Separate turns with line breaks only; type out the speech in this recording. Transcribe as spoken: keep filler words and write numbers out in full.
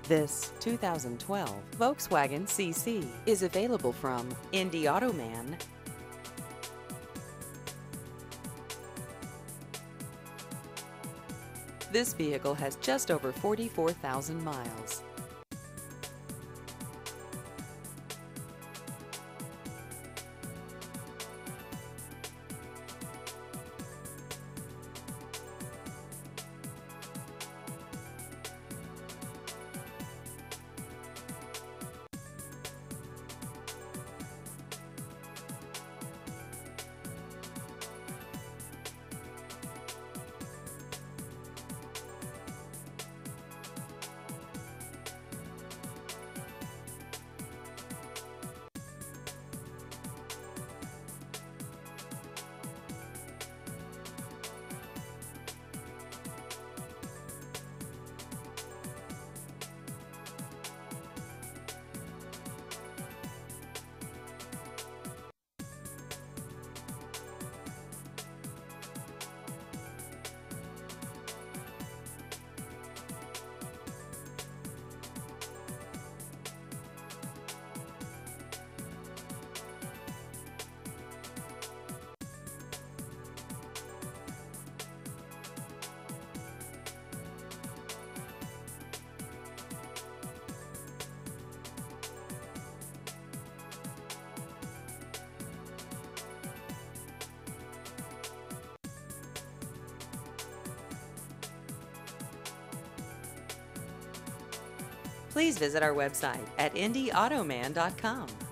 This two thousand twelve Volkswagen C C is available from Indy Automan. This vehicle has just over forty-four thousand miles. Please visit our website at indy automan dot com.